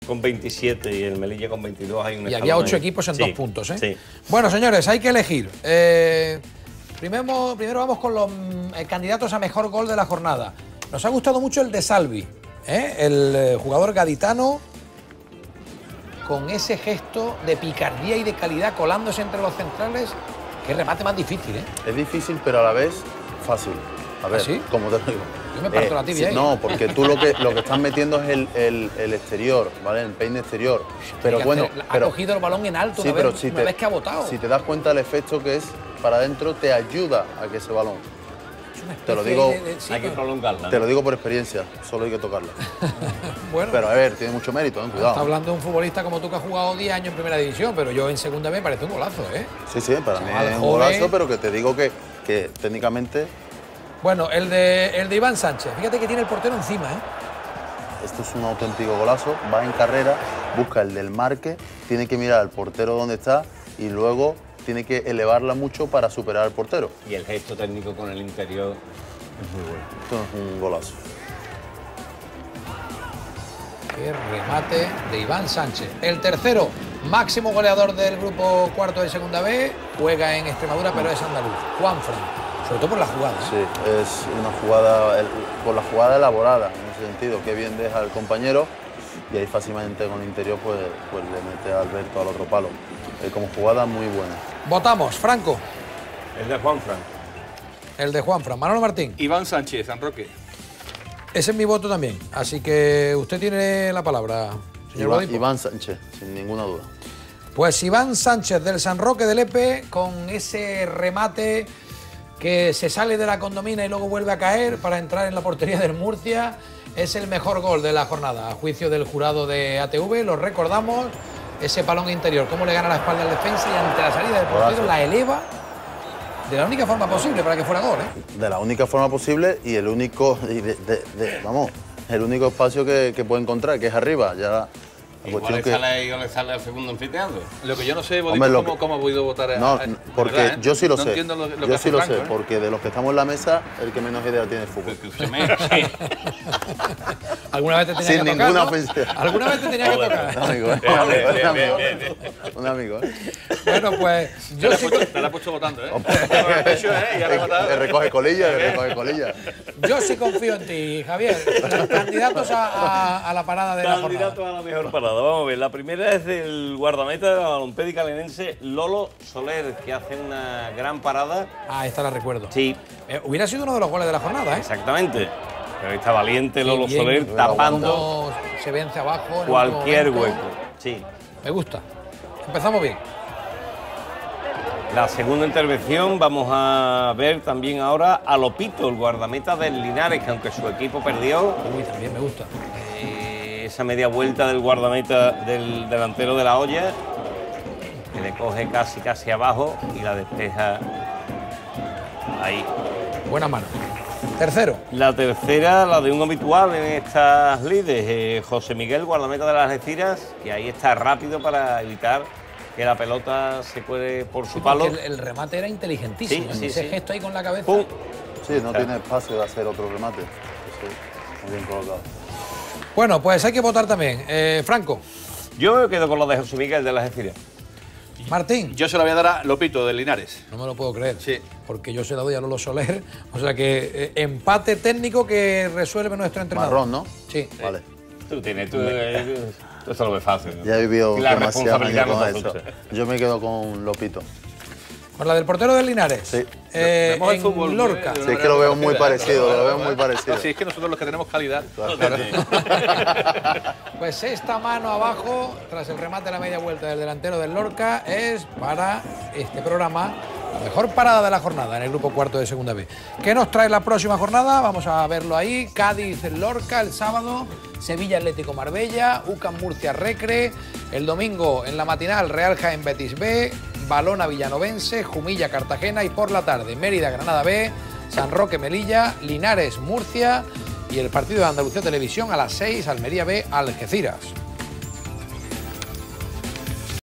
con 27 y el Melilla con 22. Hay un y había 8 equipos en 2 puntos, ¿eh? Sí. Bueno, señores, hay que elegir. Primero vamos con los candidatos a mejor gol de la jornada. Nos ha gustado mucho el de Salvi, el jugador gaditano, con ese gesto de picardía y de calidad colándose entre los centrales. Qué remate más difícil, ¿eh? Es difícil, pero a la vez fácil. A ver, ¿sí? ¿cómo te lo digo? Yo me parto la tibia ahí. No, porque tú lo que estás metiendo es el exterior, ¿vale? El peine exterior. Pero bueno, ha cogido el balón en alto sí, una vez que ha botado. Si te das cuenta el efecto que es para adentro, te ayuda a que ese balón. Te lo digo, hay que prolongarla. Te lo digo por experiencia, solo hay que tocarla. Bueno, pero a ver, tiene mucho mérito, cuidado. Está hablando de un futbolista como tú que ha jugado 10 años en primera división, pero yo en segunda me parece un golazo, ¿eh? Sí, sí, para mí es un golazo, pero que te digo que técnicamente. Bueno, el de Iván Sánchez, fíjate que tiene el portero encima, ¿eh? Esto es un auténtico golazo, va en carrera, busca el del marque, tiene que mirar al portero donde está y luego tiene que elevarla mucho para superar al portero. Y el gesto técnico con el interior es muy bueno. Esto es un golazo. Qué remate de Iván Sánchez. El tercero, máximo goleador del grupo cuarto de segunda B, juega en Extremadura, pero es andaluz, Juanfran. Sobre todo por la jugada. Sí, es una jugada, por la jugada elaborada, en ese sentido. Qué bien deja al compañero y ahí fácilmente con el interior pues le mete a Alberto al otro palo. Como jugada muy buena. Votamos, Franco. El de Juanfran. El de Juanfran. Manolo Martín. Iván Sánchez, San Roque. Ese es mi voto también. Así que usted tiene la palabra, señor Iván Sánchez, sin ninguna duda. Pues Iván Sánchez del San Roque del Epe, con ese remate que se sale de la condomina y luego vuelve a caer para entrar en la portería del Murcia, es el mejor gol de la jornada, a juicio del jurado de ATV. Lo recordamos, ese palón interior, cómo le gana la espalda al defensa y ante la salida del portero la eleva de la única forma posible para que fuera gol, ¿eh? De la única forma posible y el único, vamos, el único espacio que puede encontrar, que es arriba. Ya Igual le sale al segundo anfiteatro. Lo que yo no sé, Bodico, ¿cómo ha podido votar No, porque verdad, yo sí lo no sé. Entiendo lo yo que sí lo Franco, sé, porque de los que estamos en la mesa, el que menos idea tiene de fútbol. Alguna vez te tenía Sin que ninguna tocar, ¿no? ofensa. Alguna vez te tenía que tocar. Un amigo, un amigo. Bueno, pues yo sí te la he puesto votando, ¿eh? Te recoge colilla, te recoge colilla. Yo sí confío en ti, Javier. Candidatos a la parada de la jornada. Candidatos a la mejor parada. Vamos a ver, la primera es del guardameta de la Balompédica Lenense, Lolo Soler, que hace una gran parada. Ah, esta la recuerdo. Sí. Hubiera sido uno de los goles de la jornada, ¿eh? Exactamente. Pero está valiente Lolo bien, Soler tapando se vence abajo. cualquier hueco. Sí. Me gusta. Empezamos bien. La segunda intervención vamos a ver también ahora a Lopito, el guardameta del Linares, que aunque su equipo perdió. Uy, también me gusta. Esa media vuelta del guardameta del delantero de la olla, que le coge casi abajo y la despeja ahí. Buena mano. Tercero. La tercera, la de un habitual en estas lides, José Miguel, guardameta de las Algeciras, que ahí está rápido para evitar que la pelota se cuele por su palo. El remate era inteligentísimo. Sí, ese gesto ahí con la cabeza. ¡Pum! Sí, no tiene espacio de hacer otro remate. Muy bien colocado. Bueno, pues hay que votar también. Franco. Yo me quedo con lo de José Miguel de las Algeciras. Martín. Yo se lo voy a dar a Lopito, de Linares. No me lo puedo creer. Sí. Porque yo se la doy a Lolo Soler. O sea que empate técnico que resuelve nuestro entrenador. Marrón, ¿no? Sí. Vale. Tú eso lo ves fácil, ¿no? Ya he vivido La demasiados responsabilidad años con no eso. te asusta. Yo me quedo con Lopito. Con la del portero del Linares. Sí. Vemos el en fútbol, Lorca. Sí, es que lo veo muy parecido, lo veo muy parecido. Sí, es que nosotros los que tenemos calidad. Pues esta mano abajo, tras el remate de la media vuelta del delantero del Lorca, es para este programa la mejor parada de la jornada en el grupo cuarto de segunda B. ¿Qué nos trae la próxima jornada? Vamos a verlo ahí. Cádiz-Lorca el sábado, Sevilla-Atlético Marbella, UCAM Murcia Recre, el domingo en la matinal Real Jaén Betis B, Balona Villanovense, Jumilla Cartagena y por la tarde Mérida Granada B, San Roque Melilla, Linares Murcia y el partido de Andalucía Televisión a las 6, Almería B Algeciras.